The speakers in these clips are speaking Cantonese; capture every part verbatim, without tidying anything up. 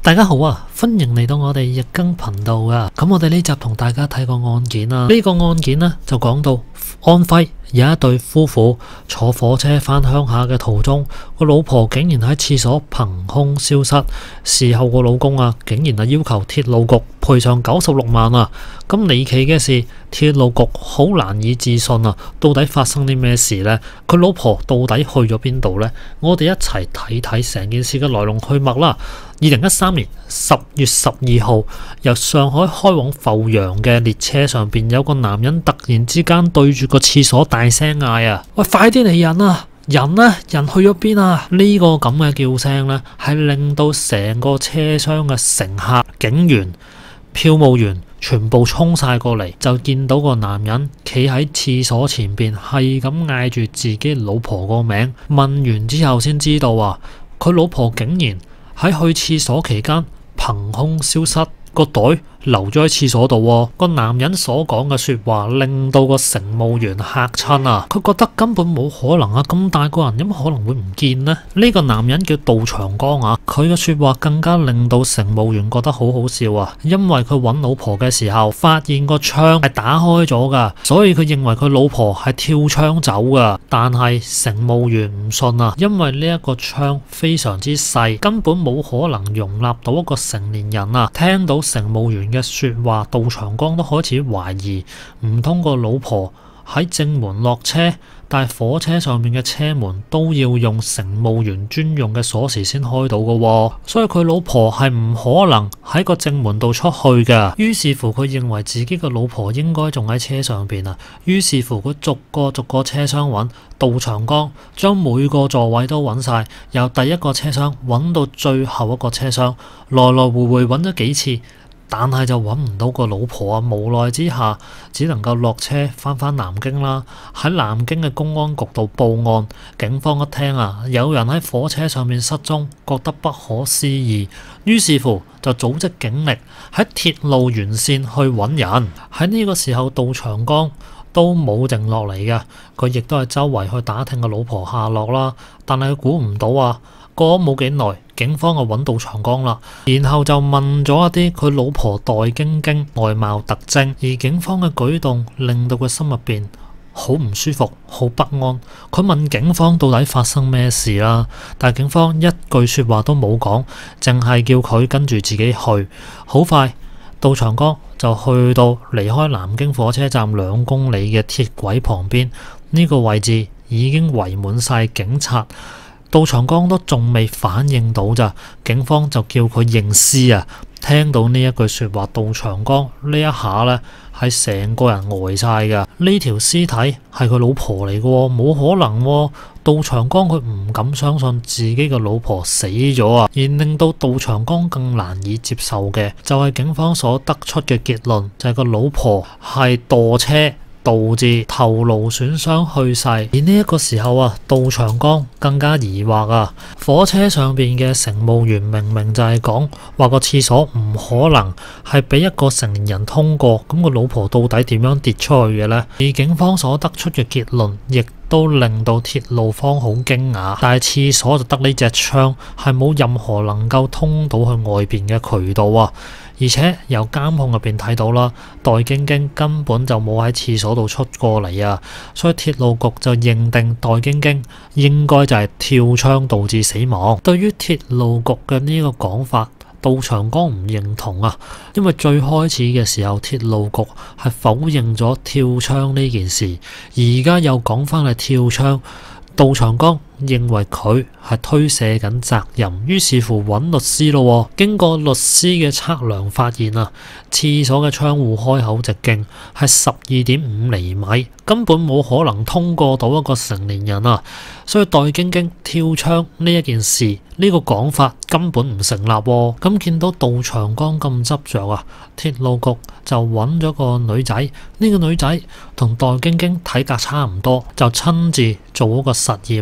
大家好啊，歡迎嚟到我哋日更頻道啊。咁我哋呢集同大家睇個案件啊。呢個案件呢，就講到安徽有一對夫婦坐火車返鄉下嘅途中，個老婆竟然喺廁所憑空消失。事後個老公啊，竟然係要求鐵路局賠償九十六萬啊。咁離奇嘅事，鐵路局好難以置信啊！到底發生啲咩事呢？佢老婆到底去咗邊度呢？我哋一齊睇睇成件事嘅來龍去脈啦。二零一三年十月十二號，由上海開往阜陽嘅列車上邊，有個男人突然之間對住個廁所大聲嗌啊！喂，快啲嚟人啊！人呢？人去咗邊啊？呢個咁嘅叫聲呢，係令到成個車廂嘅乘客、警員、票務員全部衝晒過嚟，就見到個男人企喺廁所前邊，係咁嗌住自己老婆個名。問完之後先知道啊，佢老婆竟然喺去廁所期間憑空消失，個袋留咗喺廁所度。個男人所講嘅說話令到個乘務員嚇親啊！佢覺得根本冇可能啊，咁大個人有乜可能會唔見呢？呢個男人叫杜長江啊，佢嘅說話更加令到乘務員覺得好好笑啊！因為佢揾老婆嘅時候發現個窗係打開咗噶，所以佢認為佢老婆係跳窗走噶。但係乘務員唔信啊，因為呢一個窗非常之細，根本冇可能容納到一個成年人啊！聽到乘務員嘅說話，杜長江都開始懷疑，唔通個老婆喺正門落車，但係火車上面嘅車門都要用乘務員專用嘅鎖匙先開到嘅，所以佢老婆係唔可能喺個正門度出去嘅。於是乎佢認為自己嘅老婆應該仲喺車上邊啊，於是乎佢逐個逐個車廂揾，杜長江將每個座位都揾晒，由第一個車廂揾到最後一個車廂，來來回回揾咗幾次，但係就揾唔到個老婆啊！無奈之下，只能夠落車返返南京啦。喺南京嘅公安局度報案，警方一聽啊，有人喺火車上面失蹤，覺得不可思議，於是乎就組織警力喺鐵路沿線去揾人。喺呢個時候，杜長江都冇靜落嚟嘅，佢亦都係周圍去打聽個老婆下落啦。但係佢估唔到啊，過咗冇幾耐，警方就揾到杜長江啦，然後就問咗一啲佢老婆代晶晶外貌特徵，而警方嘅舉動令到佢心入邊好唔舒服，好不安。佢問警方到底發生咩事啦，但係警方一句說話都冇講，淨係叫佢跟住自己去。好快，杜長江就去到離開南京火車站兩公里嘅鐵軌旁邊，呢個位置已經圍滿晒警察。杜長江都仲未反應到咋，警方就叫佢認屍啊！聽到呢一句說話，杜長江呢一下呢係成個人呆晒噶。呢條屍體係佢老婆嚟嘅，冇可能喎。杜長江佢唔敢相信自己嘅老婆死咗啊！而令到杜長江更難以接受嘅，就係警方所得出嘅結論，就係個老婆係墮車導致頭顱損傷去世。而呢一個時候啊，杜長江更加疑惑啊！火車上邊嘅乘務員明明就係講話個廁所唔可能係俾一個成年人通過，咁個老婆到底點樣跌出去嘅呢？而警方所得出嘅結論亦都令到鐵路方好驚訝，但係廁所就得呢隻窗，係冇任何能夠通到去外邊嘅渠道啊！而且由監控入邊睇到啦，代晶晶根本就冇喺廁所度出過嚟啊，所以鐵路局就認定代晶晶應該就係跳窗導致死亡。對於鐵路局嘅呢個講法，杜長江唔認同啊，因為最開始嘅時候鐵路局係否認咗跳窗呢件事，而家又講翻係跳窗。杜長江認為佢係推卸緊責任，於是乎揾律師咯。經過律師嘅測量發現啊，廁所嘅窗戶開口直徑係十二點五厘米，根本冇可能通過到一個成年人啊。所以代晶晶跳窗呢一件事，呢個講法根本唔成立。咁見到杜長江咁執着啊，鐵路局就揾咗個女仔，呢個女仔同代晶晶體格差唔多，就親自做一個實驗啦。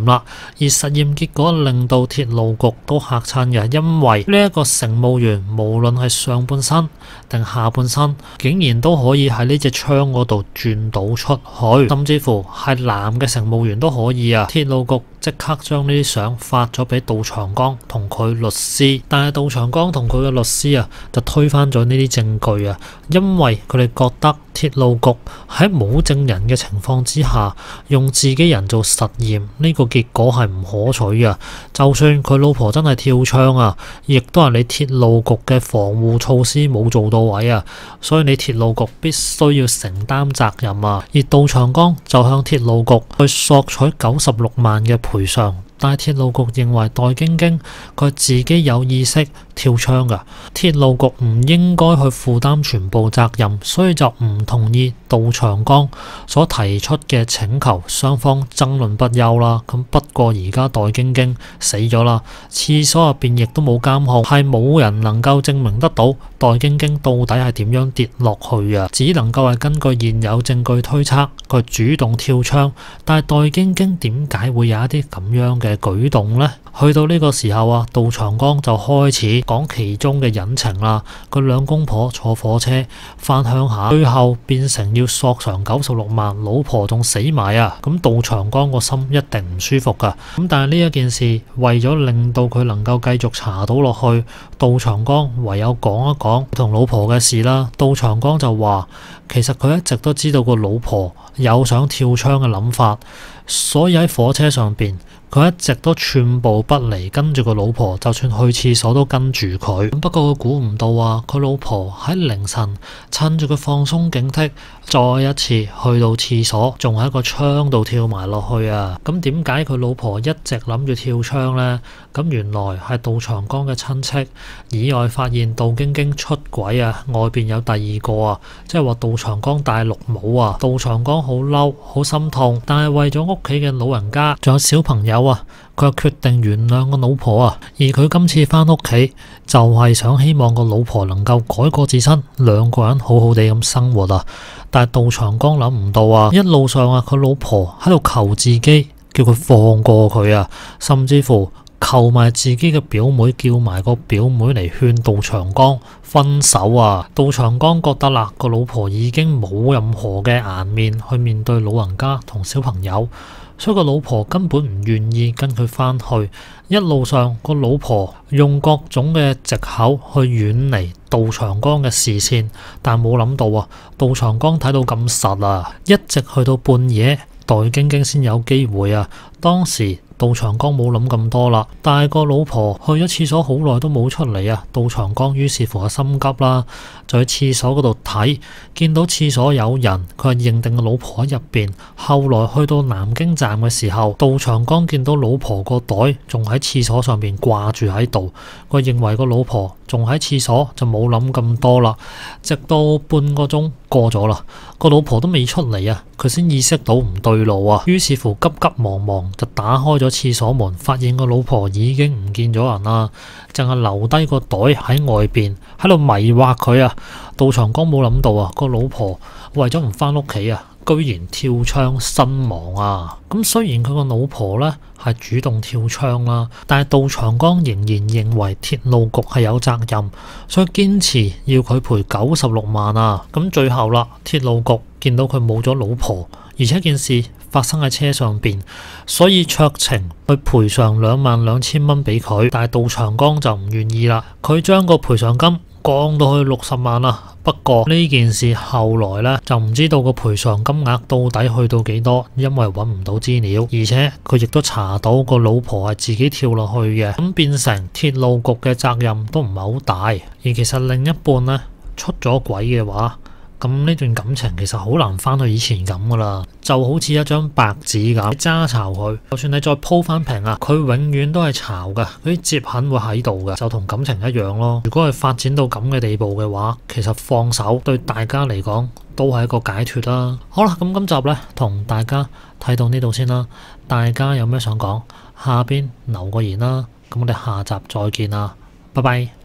而實驗結果令到鐵路局都嚇親嘅，因為呢一個乘務員無論係上半身定下半身，竟然都可以喺呢隻窗嗰度轉到出去，甚至乎係男嘅乘務員都可以啊！鐵路局即刻將呢啲相發咗俾杜長江同佢律師，但係杜長江同佢嘅律師啊就推翻咗呢啲證據啊，因為佢哋覺得鐵路局喺冇證人嘅情況之下用自己人做實驗，呢個結果係唔可取嘅。就算佢老婆真係跳窗啊，亦都係你鐵路局嘅防護措施冇做到位啊，所以你鐵路局必須要承擔責任啊。而杜長江就向鐵路局去索取九十六萬嘅賠償。但係鐵路局認為代京京佢自己有意識跳窗㗎，鐵路局唔應該去負擔全部責任，所以就唔同意杜長江所提出嘅請求，雙方爭論不休啦。咁不過而家代京京死咗啦，廁所入邊亦都冇監控，係冇人能夠證明得到代京京到底係點樣跌落去啊，只能夠係根據現有證據推測佢主動跳窗。但係代京京點解會有一啲咁樣嘅舉動呢？去到呢個時候啊，杜長江就開始講其中嘅隱情啦。佢兩公婆坐火車返鄉下，最後變成要索償九十六萬，老婆仲死埋啊！咁杜長江個心一定唔舒服噶。咁但係呢一件事為咗令到佢能夠繼續查到落去，杜長江唯有講一講同老婆嘅事啦。杜長江就話其實佢一直都知道個老婆有想跳窗嘅諗法，所以喺火車上邊佢一直都寸步不離跟住個老婆，就算去廁所都跟住佢。不過佢估唔到啊，佢老婆喺凌晨趁住佢放鬆警惕，再一次去到廁所，仲喺個窗度跳埋落去啊！咁點解佢老婆一直諗住跳窗呢？咁原來係杜長江嘅親戚意外發現杜京京出軌啊，外邊有第二個啊，即係話杜長江戴綠帽啊！杜長江好嬲，好心痛，但係為咗屋企嘅老人家仲有小朋友啊，佢又決定原諒個老婆啊。而佢今次翻屋企就係想希望個老婆能夠改過自新，兩個人好好地咁生活啊。但係杜長江諗唔到啊，一路上啊，佢老婆喺度求自己，叫佢放過佢啊，甚至乎求埋自己嘅表妹，叫埋個表妹嚟勸杜長江分手啊！杜長江覺得啦，個老婆已經冇任何嘅顏面去面對老人家同小朋友，所以個老婆根本唔願意跟佢返去。一路上個老婆用各種嘅藉口去遠離杜長江嘅視線，但冇諗到啊，杜長江睇到咁實啊，一直去到半夜，代京京先有機會啊。當時杜長江冇諗咁多啦，但係個老婆去咗廁所好耐都冇出嚟啊！杜長江於是乎係心急啦，就去廁所嗰度睇，見到廁所有人，佢係認定個老婆喺入邊。後來去到南京站嘅時候，杜長江見到老婆個袋仲喺廁所上邊掛住喺度，佢認為個老婆仲喺廁所，就冇諗咁多啦。直到半個鐘過咗啦，個老婆都未出嚟啊，佢先意識到唔對路啊，於是乎急急忙忙就打開咗廁所門，發現個老婆已經唔見咗人啦，淨係留低個袋喺外邊，喺度迷惑佢啊。杜長江冇諗到啊，個老婆為咗唔返屋企啊，居然跳窗身亡啊！咁雖然佢個老婆呢係主動跳窗啦，但係杜長江仍然認為鐵路局係有責任，所以堅持要佢賠九十六萬啊！咁最後啦，鐵路局見到佢冇咗老婆，而且件事發生喺車上邊，所以酌情去賠償兩萬兩千蚊俾佢，但係杜長江就唔願意啦，佢將個賠償金降到去六十萬啦。不過呢件事後來呢，就唔知道個賠償金額到底去到幾多，因為揾唔到資料，而且佢亦都查到個老婆係自己跳落去嘅，咁變成鐵路局嘅責任都唔係好大。而其實另一半呢，出咗軌嘅話，咁呢段感情其實好難翻去以前咁噶啦，就好似一張白紙咁，揸巢佢，就算你再鋪翻平啊，佢永遠都係巢噶，嗰啲折痕會喺度噶，就同感情一樣咯。如果係發展到咁嘅地步嘅話，其實放手對大家嚟講都係一個解脫啦。好啦，咁今集呢，同大家睇到呢度先啦，大家有咩想講，下邊留個言啦，咁我哋下集再見啦，拜拜。